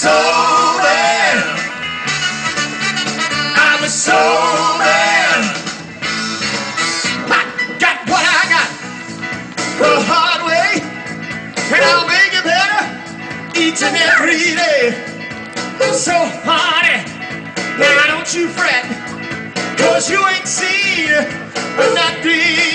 soul man. I'm a soul man. I got what I got the hard way, and I'll make it better each and every day. So honey, now don't you fret, 'cause you ain't seen nothing.